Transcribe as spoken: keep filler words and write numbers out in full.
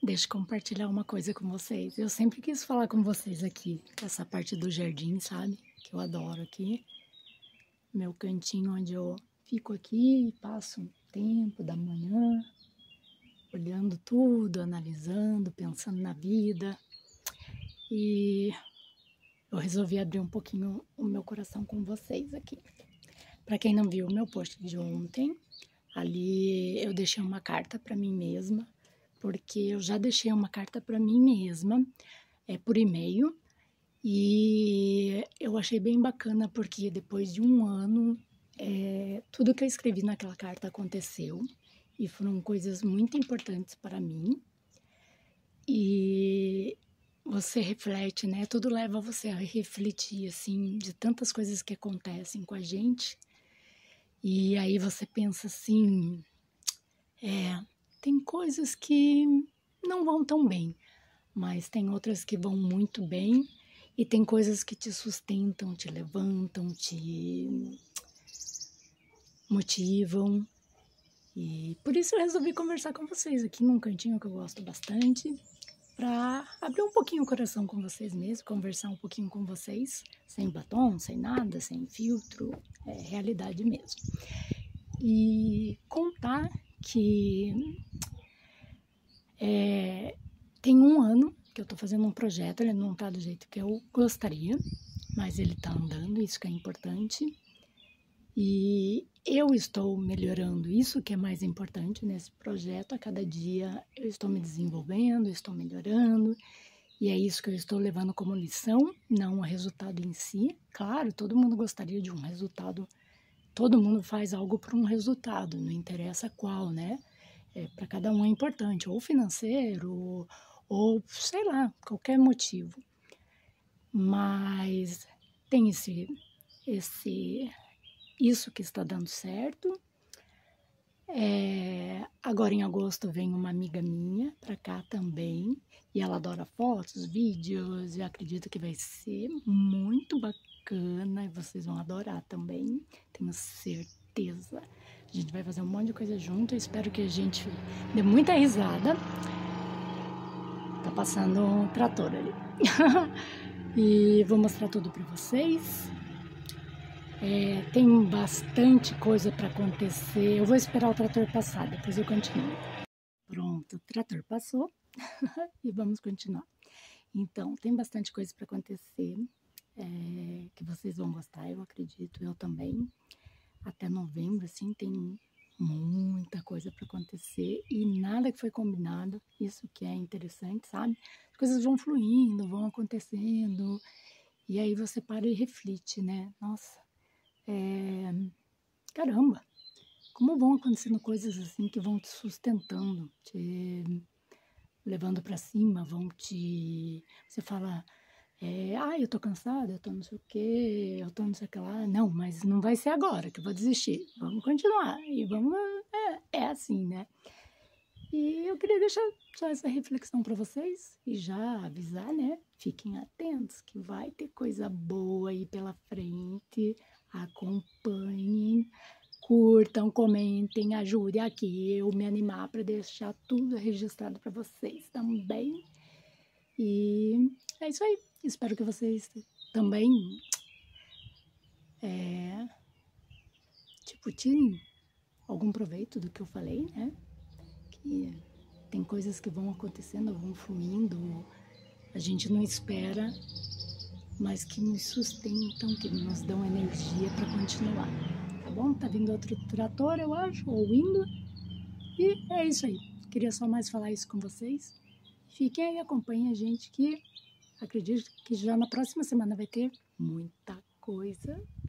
Deixa eu compartilhar uma coisa com vocês. Eu sempre quis falar com vocês aqui, essa parte do jardim, sabe? Que eu adoro aqui. Meu cantinho onde eu fico aqui e passo um tempo da manhã, olhando tudo, analisando, pensando na vida. E eu resolvi abrir um pouquinho o meu coração com vocês aqui. Para quem não viu o meu post de ontem, ali eu deixei uma carta para mim mesma, porque eu já deixei uma carta para mim mesma, é, por e-mail, e eu achei bem bacana porque depois de um ano, é, tudo que eu escrevi naquela carta aconteceu, e foram coisas muito importantes para mim, e você reflete, né? Tudo leva você a refletir, assim, de tantas coisas que acontecem com a gente, e aí você pensa assim, é... tem coisas que não vão tão bem, mas tem outras que vão muito bem e tem coisas que te sustentam, te levantam, te motivam. E por isso eu resolvi conversar com vocês aqui num cantinho que eu gosto bastante, para abrir um pouquinho o coração com vocês mesmo, conversar um pouquinho com vocês, sem batom, sem nada, sem filtro, é realidade mesmo. E contar que É, tem um ano que eu tô fazendo um projeto, ele não tá do jeito que eu gostaria, mas ele tá andando, isso que é importante. E eu estou melhorando, isso que é mais importante nesse projeto. A cada dia eu estou me desenvolvendo, estou melhorando, e é isso que eu estou levando como lição, não o resultado em si. Claro, todo mundo gostaria de um resultado, todo mundo faz algo por um resultado, não interessa qual, né? É, para cada um é importante, ou financeiro, ou, ou sei lá, qualquer motivo. Mas tem esse, esse, isso que está dando certo. É, agora em agosto vem uma amiga minha para cá também, e ela adora fotos, vídeos, e acredito que vai ser muito bacana, e vocês vão adorar também, tenho certeza. A gente vai fazer um monte de coisa junto, eu espero que a gente dê muita risada. Tá passando um trator ali. E vou mostrar tudo para vocês. É, tem bastante coisa para acontecer. Eu vou esperar o trator passar, depois eu continuo. Pronto, o trator passou e vamos continuar. Então, tem bastante coisa para acontecer, é, que vocês vão gostar, eu acredito, eu também. Até novembro, assim, tem muita coisa para acontecer e nada que foi combinado, isso que é interessante, sabe? As coisas vão fluindo, vão acontecendo, e aí você para e reflete, né? Nossa, é... caramba, como vão acontecendo coisas assim que vão te sustentando, te levando para cima, vão te... Você fala... É, ah, eu tô cansada, eu tô não sei o que, eu tô não sei o que lá. Não, mas não vai ser agora que eu vou desistir. Vamos continuar. E vamos. É, é assim, né? E eu queria deixar só essa reflexão para vocês e já avisar, né? Fiquem atentos que vai ter coisa boa aí pela frente. Acompanhem, curtam, comentem, ajudem aqui eu me animar para deixar tudo registrado para vocês também. E é isso aí. Espero que vocês também, é, tipo, tirem algum proveito do que eu falei, né? Que tem coisas que vão acontecendo, vão fluindo, a gente não espera, mas que nos sustentam, que nos dão energia para continuar, tá bom? Tá vindo outro trator, eu acho, ou indo. E é isso aí. Queria só mais falar isso com vocês. Fiquem aí, acompanhem a gente que... acredito que já na próxima semana vai ter muita coisa